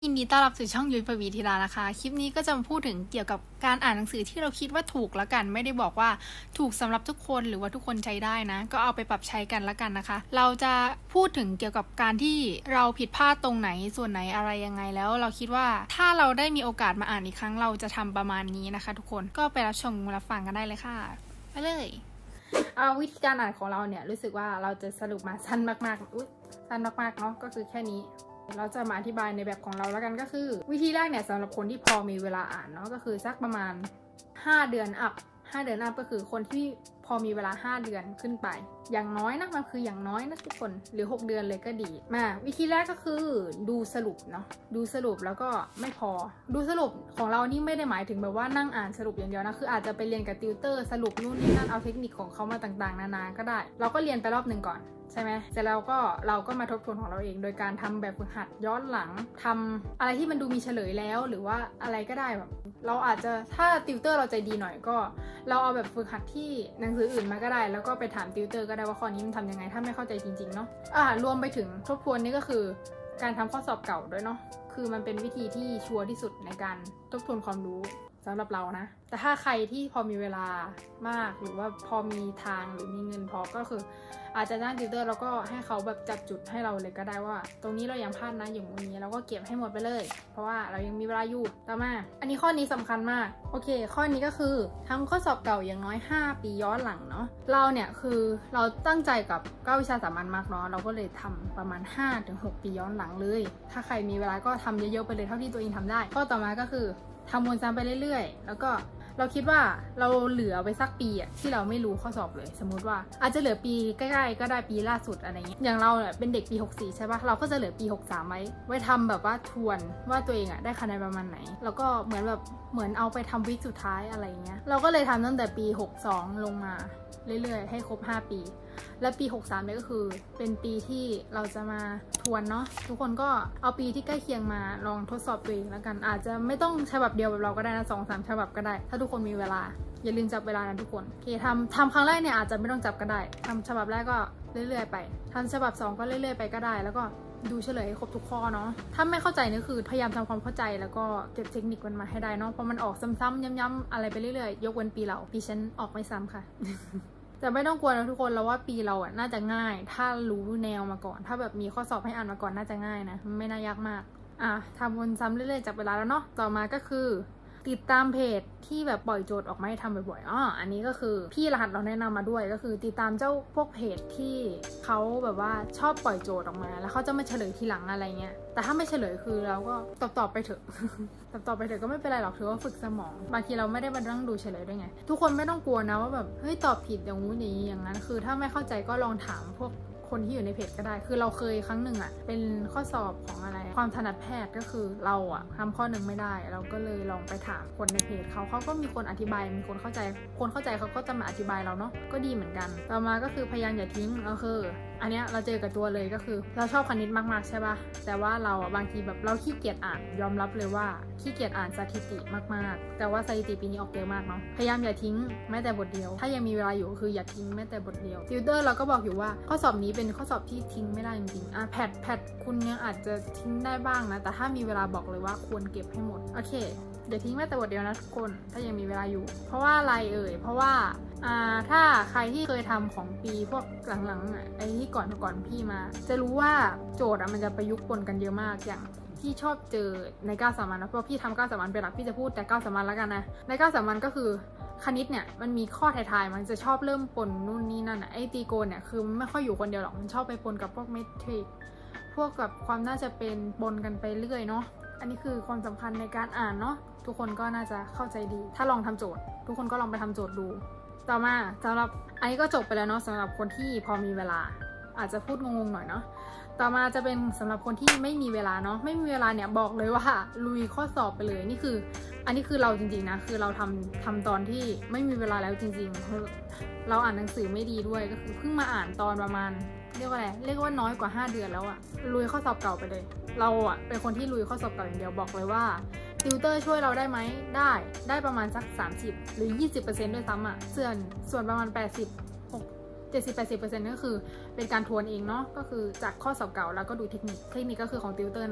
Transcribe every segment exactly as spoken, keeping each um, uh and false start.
ยินดีต้อนรับสู่ช่องยุ้ยปวีธีรานะคะคลิปนี้ก็จะมาพูดถึงเกี่ยวกับการอ่านหนังสือที่เราคิดว่าถูกแล้วกันไม่ได้บอกว่าถูกสำหรับทุกคนหรือว่าทุกคนใช้ได้นะก็เอาไปปรับใช้กันแล้วกันนะคะเราจะพูดถึงเกี่ยวกับการที่เราผิดพลาดตรงไหนส่วนไหนอะไรยังไงแล้วเราคิดว่าถ้าเราได้มีโอกาสมาอ่านอีกครั้งเราจะทำประมาณนี้นะคะทุกคนก็ไปรับชมรับฟังกันได้เลยค่ะไปเลยเอาวิธีการอ่านของเราเนี่ยรู้สึกว่าเราจะสรุปมาสั้นมากๆอุ๊ยสั้นมากๆเนาะก็คือแค่นี้เราจะมาอธิบายในแบบของเราแล้วกันก็คือวิธีแรกเนี่ยสำหรับคนที่พอมีเวลาอ่านเนาะก็คือสักประมาณห้าเดือนอัพห้าเดือนอัพก็คือคนที่พอมีเวลาห้าเดือนขึ้นไปอย่างน้อยนะมันคืออย่างน้อยนะทุกคนหรือหกเดือนเลยก็ดีมาวิธีแรกก็คือดูสรุปเนาะดูสรุปแล้วก็ไม่พอดูสรุปของเรานี่ไม่ได้หมายถึงแบบว่านั่งอ่านสรุปอย่างเดียวนะคืออาจจะไปเรียนกับติวเตอร์สรุปนู่นนี่นั่นเอาเทคนิคของเขามาต่างๆนานาก็ได้เราก็เรียนไปรอบหนึ่งก่อนใช่ไหมเสร็จแล้วก็เราก็มาทบทวนของเราเองโดยการทำแบบฝึกหัดย้อนหลังทำอะไรที่มันดูมีเฉลยแล้วหรือว่าอะไรก็ได้แบบเราอาจจะถ้าติวเตอร์เราใจดีหน่อยก็เราเอาแบบฝึกหัดที่หนังสืออื่นมาก็ได้แล้วก็ไปถามติวเตอร์ก็ได้ว่าข้อนี้มันทำยังไงถ้าไม่เข้าใจจริงๆเนาะอ่ารวมไปถึงทบทวนนี่ก็คือการทำข้อสอบเก่าด้วยเนาะคือมันเป็นวิธีที่ชัวร์ที่สุดในการทบทวนความรู้สำหรับเรานะแต่ถ้าใครที่พอมีเวลามากหรือว่าพอมีทางหรือมีเงินพอก็คืออาจจะจ้างติวเตอร์แล้วก็ให้เขาแบบจัดจุดให้เราเลยก็ได้ว่าตรงนี้เรายังพลาดนะอย่างนี้เราก็เก็บให้หมดไปเลยเพราะว่าเรายังมีเวลาอยู่ต่อมาอันนี้ข้อนี้สำคัญมากโอเคข้อนี้ก็คือทำข้อสอบเก่าอย่างน้อยห้าปีย้อนหลังเนาะเราเนี่ยคือเราตั้งใจกับเก้าวิชาสามัญมากเนาะเราก็เลยทำประมาณ ห้าถึงหก ปีย้อนหลังเลยถ้าใครมีเวลาก็ทำเยอะๆไปเลยเท่าที่ตัวเองทำได้ข้อต่อมาก็คือทำวนซ้ำไปเรื่อยๆแล้วก็เราคิดว่าเราเหลือไปสักปีอะที่เราไม่รู้ข้อสอบเลยสมมุติว่าอาจจะเหลือปีใกล้ๆก็ได้ปีล่าสุดอะไรเงี้ยอย่างเราเนี่ยเป็นเด็กปีหกสี่ใช่ปะเราก็จะเหลือปีหกสามไว้ไว้ทำแบบว่าทวนว่าตัวเองอะได้คะแนนประมาณไหนแล้วก็เหมือนแบบเหมือนเอาไปทำวิกสุดท้ายอะไรเงี้ยเราก็เลยทำตั้งแต่ปีหกสองลงมาเรื่อยๆให้ครบห้าปีและปีหกสามเนี่ยก็คือเป็นปีที่เราจะมาทวนเนาะทุกคนก็เอาปีที่ใกล้เคียงมาลองทดสอบตัวเองแล้วกันอาจจะไม่ต้องฉบับเดียวแบบเราก็ได้นะสองสามฉบับก็ได้ถ้าทุกคนมีเวลาอย่าลืมจับเวลานะทุกคนโอเคทำทำครั้งแรกเนี่ยอาจจะไม่ต้องจับก็ได้ทำฉบับแรกก็เรื่อยๆไปทำฉบับสองก็เรื่อยๆไปก็ได้แล้วก็ดูเฉลยครบทุกข้อเนาะถ้าไม่เข้าใจนี่คือพยายามทำความเข้าใจแล้วก็เก็บเทคนิคมันมาให้ได้เนาะเพราะมันออกซ้ำๆย้ำๆอะไรไปเรื่อยๆยกเว้นปีเราปีฉันออกไม่ซ้ำค่ะ แต่ไม่ต้องกลัวนะทุกคนเราว่าปีเราอ่ะน่าจะง่ายถ้ารู้แนวมาก่อนถ้าแบบมีข้อสอบให้อ่านมาก่อนน่าจะง่ายนะไม่น่ายากมากอ่ะทำวนซ้ำเรื่อยๆจากเวลาแล้วเนาะต่อมาก็คือติดตามเพจที่แบบปล่อยโจทย์ออกมาให้ทำบ่อยๆอ๋ออันนี้ก็คือพี่รหัสเราแนะนำมาด้วยก็คือติดตามเจ้าพวกเพจที่เขาแบบว่าชอบปล่อยโจทย์ออกมาแล้วเขาจะมาเฉลยทีหลังอะไรเงี้ยแต่ถ้าไม่เฉลยคือเราก็ตอบตอบไปเถอะ ตอบตอบไปเถอะก็ไม่เป็นไรหรอกถือว่าฝึกสมองบางทีเราไม่ได้มานั่งดูเฉลยด้วยไงทุกคนไม่ต้องกลัวนะว่าแบบเฮ้ยตอบผิดอย่างงู้นอย่างนี้อย่างนั้นคือถ้าไม่เข้าใจก็ลองถามพวกคนที่อยู่ในเพจก็ได้คือเราเคยครั้งหนึ่งอะเป็นข้อสอบของอะไรความถนัดแพทย์ก็คือเราอะทำข้อหนึ่งไม่ได้เราก็เลยลองไปถามคนในเพจเขาเขาก็มีคนอธิบายมีคนเข้าใจคนเข้าใจเขาก็จะมาอธิบายเราเนาะก็ดีเหมือนกันต่อมาก็คือพยายามอย่าทิ้งก็คืออันเนี้ยเราเจอกับตัวเลยก็คือเราชอบคณิตมากๆใช่ปะแต่ว่าเราอะบางทีแบบเราขี้เกียจอ่านยอมรับเลยว่าขี้เกียจอ่านสถิติมากๆแต่ว่าสถิติปีนี้ออกเยอะมากเนาะพยายามอย่าทิ้งแม้แต่บทเดียวถ้ายังมีเวลาอยู่คืออย่าทิ้งแม้แต่บทเดียวติวเตอร์เราก็บอกอยู่ว่าข้อสอบนี้เป็นข้อสอบที่ทิ้งไม่ได้จริงๆอ่ะแพทแพทคุณยังอาจจะทิ้งได้บ้างนะแต่ถ้ามีเวลาบอกเลยว่าควรเก็บให้หมดโอเคเดี๋ยวทิ้งแม้แต่บทเดียวนะทุกคนถ้ายังมีเวลาอยู่เพราะว่าอะไรเอ่ยเพราะว่าอ่าถ้าใครที่เคยทำของปีพวกหลังๆอ่ะไอ้ที่ก่อนก่อนพี่มาจะรู้ว่าโจทย์อ่ะมันจะประยุกต์ปนกันเยอะมากอย่างที่ชอบเจอในเก้าสามัญนะเพราะพี่ทำเก้าสามัญเป็นหลักพี่จะพูดแต่เก้าสามัญแล้วกันนะในเก้าสามัญก็คือคณิตเนี่ยมันมีข้อท้ายๆมันจะชอบเริ่มปนนู่นนี่นั่นอ่ะไอ้ตีโกนเนี่ยคือมันไม่ค่อยอยู่คนเดียวหรอกมันชอบไปปนกับพวกเมทริกพวกกับความน่าจะเป็นปนกันไปเรื่อยเนาะอันนี้คือความสำคัญในการอ่านเนาะทุกคนก็น่าจะเข้าใจดีถ้าลองทำโจทย์ทุกคนก็ลองไปทำโจทย์ดูต่อมาสำหรับอันนี้ก็จบไปแล้วเนาะสำหรับคนที่พอมีเวลาอาจจะพูดงงๆหน่อยเนาะต่อมาจะเป็นสำหรับคนที่ไม่มีเวลาเนาะไม่มีเวลาเนี่ยบอกเลยว่าลุยข้อสอบไปเลยนี่คืออันนี้คือเราจริงๆนะคือเราทำทำตอนที่ไม่มีเวลาแล้วจริงๆเราอ่านหนังสือไม่ดีด้วยก็คือเพิ่งมาอ่านตอนประมาณเรียกว่าอะไรเรียกว่าน้อยกว่าห้าเดือนแล้วอะลุยข้อสอบเก่าไปเลยเราอะเป็นคนที่ลุยข้อสอบเก่าอย่างเดียวบอกเลยว่าติวเตอร์ช่วยเราได้ไหมได้ได้ประมาณสักสามสิบหรือ ยี่สิบเปอร์เซ็นต์ ด้วยซ้ำอะส่วนส่วนประมาณแปดสิบ เจ็ดสิบ แปดสิบเปอร์เซ็นต์ ก็คือเป็นการทวนเองเนาะก็คือจากข้อสอบเก่าแล้วก็ดูเทคนิคเทคนิคก็คือของติวเตอร์นั่นแหละ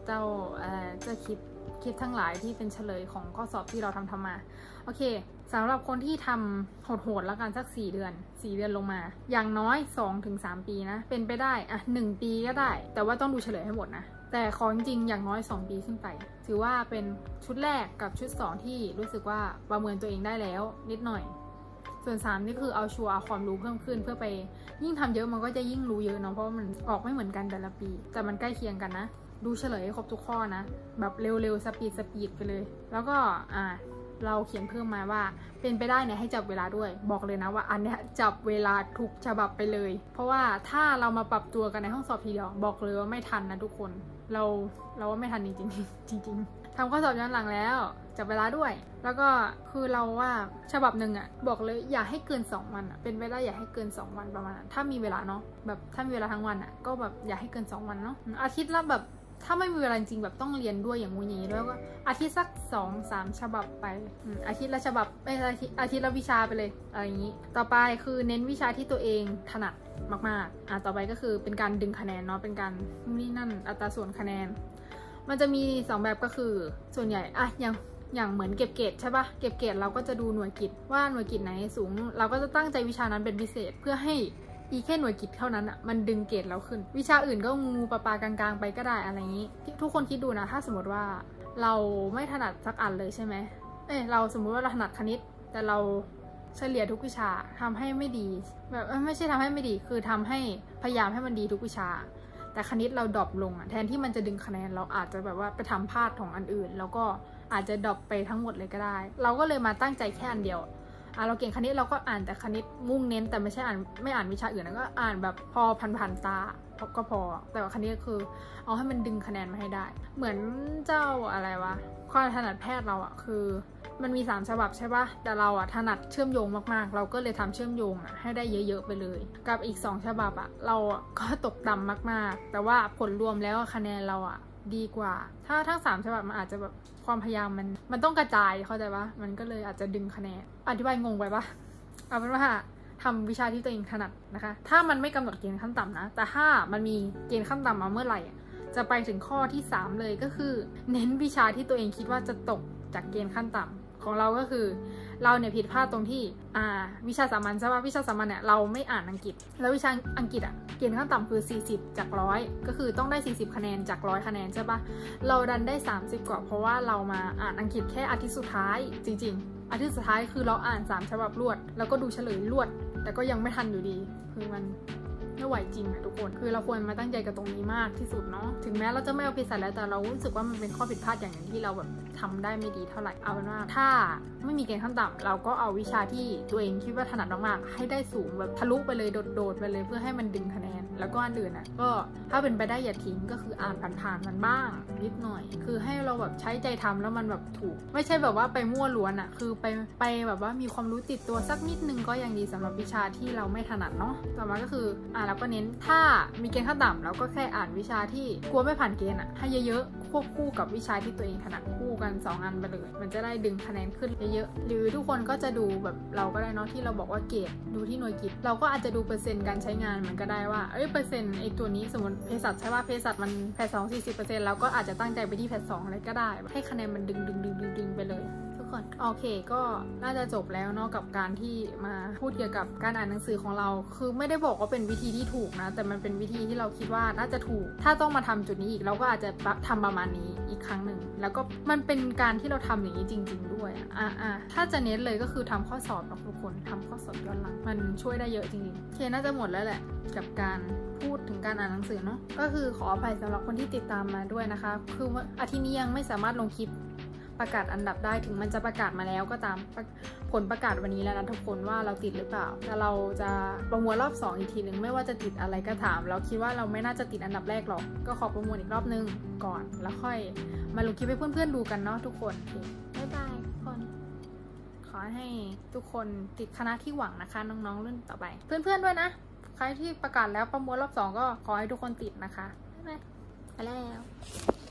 เจ้าเอ่อเจ้าคลิปคลิปทั้งหลายที่เป็นเฉลยของข้อสอบที่เราทำทำมาโอเคสำหรับคนที่ทำโหดๆแล้วกันสักสี่เดือนสี่เดือนลงมาอย่างน้อย สองถึงสาม ปีนะเป็นไปได้อ่ะหนึ่งปีก็ได้แต่ว่าต้องดูเฉลยให้หมดนะแต่ของจริงอย่างน้อยสองปีขึ้นไปถือว่าเป็นชุดแรกกับชุดสองที่รู้สึกว่าประเมินตัวเองได้แล้วนิดหน่อยส่วนสามนี่คือเอาชัวร์ความรู้เพิ่มขึ้นเพื่อไปยิ่งทำเยอะมันก็จะยิ่งรู้เยอะเนาะเพราะมันออกไม่เหมือนกันแต่ละปีแต่มันใกล้เคียงกันนะดูเฉลยให้ครบทุกข้อนะแบบเร็วๆสปีดสปีดไปเลยแล้วก็อ่าเราเขียนเพิ่มมาว่าเป็นไปได้เนี่ยให้จับเวลาด้วยบอกเลยนะว่าอันเนี้ยจับเวลาทุกฉบับไปเลยเพราะว่าถ้าเรามาปรับตัวกันในห้องสอบทีเดียวบอกเลยว่าไม่ทันนะทุกคนเราเราว่าไม่ทันจริงๆจริงๆทำข้อสอบย้อนหลังแล้วจับเวลาด้วยแล้วก็คือเราว่าฉบับหนึ่งอ่ะบอกเลยอย่าให้เกินสองวันอ่ะเป็นไปได้อย่าให้เกินสองวันประมาณนั้นถ้ามีเวลาเนาะแบบถ้ามีเวลาทั้งวันอ่ะก็แบบอย่าให้เกินสองวันเนาะอาทิตย์ละแบบถ้าไม่มีเวลาจริงแบบต้องเรียนด้วยอย่างงูอย่างนี้ด้วยก็อาทิตย์สัก สองถึงสาม ฉบับไปอาทิตย์ละฉบับไม่อาทิตย์อาทิตย์ละวิชาไปเลยอะไรอย่างนี้ต่อไปคือเน้นวิชาที่ตัวเองถนัดมากๆอ่ะต่อไปก็คือเป็นการดึงคะแนนเนาะเป็นการนี่นั่นอัตราส่วนคะแนนมันจะมีสองแบบก็คือส่วนใหญ่อะอย่างอย่างเหมือนเก็บเกรดใช่ปะเก็บเกรดเราก็จะดูหน่วยกิตว่าหน่วยกิตไหนสูงเราก็จะตั้งใจวิชานั้นเป็นพิเศษเพื่อให้อีแค่หน่วยกิตเท่านั้นอ่ะมันดึงเกรดเราขึ้นวิชาอื่นก็งูปลาปลากลางๆไปก็ได้อะไรอย่างนี้ทุกคนคิดดูนะถ้าสมมติว่าเราไม่ถนัดสักอันเลยใช่ไหมเอ้ยเราสมมุติว่าเราถนัดคณิตแต่เราเฉลี่ยทุกวิชาทำให้ไม่ดีแบบไม่ใช่ทำให้ไม่ดีคือทำให้พยายามให้มันดีทุกวิชาแต่คณิตเราดรอปลงอ่ะแทนที่มันจะดึงคะแนนเราอาจจะแบบว่าไปทำพลาดของอันอื่นแล้วก็อาจจะดรอปไปทั้งหมดเลยก็ได้เราก็เลยมาตั้งใจแค่อันเดียวอ่ะเราเก่งคณิตเราก็อ่านแต่คณิตมุ่งเน้นแต่ไม่ใช่อ่านไม่อ่านวิชาอื่นแล้วก็อ่านแบบพอผ่านๆตาก็พอแต่ว่าคณิตคือเอาให้มันดึงคะแนนมาให้ได้เหมือนเจ้าอะไรวะความถนัดแพทย์เราอ่ะคือมันมีสามฉบับใช่ปะแต่เราอ่ะถนัดเชื่อมโยงมากๆเราก็เลยทำเชื่อมโยงอ่ะให้ได้เยอะๆไปเลยกับอีกสองฉบับอ่ะเราอ่ะก็ตกต่ำมากๆแต่ว่าผลรวมแล้วคะแนนเราอ่ะดีกว่าถ้าทั้งสามฉบับมันอาจจะแบบความพยายามมันมันต้องกระจายเข้าใจปะมันก็เลยอาจจะดึงคะแนนอธิบายงงไปปะเอาเป็นว่าทำวิชาที่ตัวเองถนัดนะคะถ้ามันไม่กำหนดเกณฑ์ขั้นต่ำนะแต่ถ้ามันมีเกณฑ์ขั้นต่ำมาเมื่อไหร่จะไปถึงข้อที่สามเลยก็คือเน้นวิชาที่ตัวเองคิดว่าจะตกจากเกณฑ์ขั้นต่ำของเราก็คือเราเนี่ยผิดพลาดตรงที่อ่าวิชาสามัญใช่ป่ะวิชาสามัญเนี่ยเราไม่อ่านอังกฤษแล้ววิชาอังกฤษอ่ะเกณฑ์ขั้นต่ำคือสี่สิบจากร้อยก็คือต้องได้สี่สิบคะแนนจากร้อยคะแนนใช่ป่ะเราดันได้สามสิบกว่าเพราะว่าเรามาอ่านอังกฤษแค่อาทิตย์สุดท้ายจริงๆอาทิตย์สุดท้ายคือเราอ่านสามฉบับรวดแล้วก็ดูเฉลยรวดแต่ก็ยังไม่ทันอยู่ดีคือมันไม่ไหวจริงอะทุกคนคือเราควรมาตั้งใจกับตรงนี้มากที่สุดเนาะถึงแม้เราจะไม่เอาไปใส่แล้วแต่เรารู้สึกว่ามันเป็นข้อผิดพลาดอย่างหนึ่งที่เราแบบทำได้ไม่ดีเท่าไหร่เอาเป็นว่าถ้าไม่มีเกณฑ์ขั้นต่ำเราก็เอาวิชาที่ตัวเองคิดว่าถนัดมากๆให้ได้สูงแบบทะลุไปเลยโดดๆไปเลยเพื่อให้มันดึงคะแนนแล้วก็อันอื่นอ่ะก็ถ้าเป็นไปได้อย่าทิ้งก็คืออ่านผ่านๆมันบ้างนิดหน่อยคือให้เราแบบใช้ใจทำแล้วมันแบบถูกไม่ใช่แบบว่าไปมั่วล้วนอ่ะคือไปไปแบบว่ามีความรู้ติดตัวสักนิดนึงก็ยังดีสำหรับวิชาที่เราไม่ถนัดเนาะต่อมาก็คืออ่านแล้วก็เน้นถ้ามีเกณฑ์ขั้นต่ำเราก็แค่อ่านวิชาที่กลัวไม่ผ่านเกณฑ์อ่ะให้เยอะๆควบคู่กับวิชาที่ตัวเองถนัดคู่กันสองอันไปเลยมันจะได้ดึงคะแนนขึ้นเยอะๆหรือทุกคนก็จะดูแบบเราก็ได้เนาะที่เราบอกว่าเกรดดูที่หน่วยกิตเราก็อาจจะดูเปอร์เซ็นต์การใช้งานมันก็ได้ว่าเอ้ยเปอร์เซ็นต์ไอ้ตัวนี้สมมติเภสัชใช่ป่ะเภสัชมันแพทสองสี่สิบเปอร์เซ็นต์เราก็อาจจะตั้งใจไปที่แพทสองอะไรก็ได้ให้คะแนนมันดึงดึงดึงดึงดึงไปเลยทุกคนโอเคก็น่าจะจบแล้วเนาะกับการที่มาพูดเกี่ยวกับการอ่านหนังสือของเราคือไม่ได้บอกว่าเป็นวิธีที่ถูกนะแต่มันเป็นวิธีที่เราคิดว่าน่าจะถูกถ้าต้องมาทำจุดนี้อีกเราก็อาจจะทำประมาณนี้อีกครั้งหนึ่งแล้วก็มันเป็นการที่เราทำอย่างนี้จริงๆด้วยอ่ะอ่ะถ้าจะเน้นเลยก็คือทำข้อสอบนะทุกคนทำข้อสอบย้อนหลังมันช่วยได้เยอะจริงๆโอเคน่าจะหมดแล้วแหละกับการพูดถึงการอ่านหนังสือเนาะก็คือขออภัยสำหรับคนที่ติดตามมาด้วยนะคะคือว่าอาทิตย์นี้ยังไม่สามารถลงคลิปประกาศอันดับได้ถึงมันจะประกาศมาแล้วก็ตามผลประกาศวันนี้แล้วนะทุกคนว่าเราติดหรือเปล่าแต่เราจะประมวลรอบสองอีกทีหนึ่งไม่ว่าจะติดอะไรก็ถามเราคิดว่าเราไม่น่าจะติดอันดับแรกหรอกก็ขอประมวลอีกรอบนึงก่อนแล้วค่อยมาลงคลิปให้เพื่อนๆดูกันเนาะทุกคนบ๊ายบายทุกคนขอให้ทุกคนติดคณะที่หวังนะคะน้องๆรุ่นต่อไปเพื่อนๆด้วยนะใครที่ประกาศแล้วประมวลรอบสองก็ขอให้ทุกคนติดนะคะบ๊ายบายไปแล้ว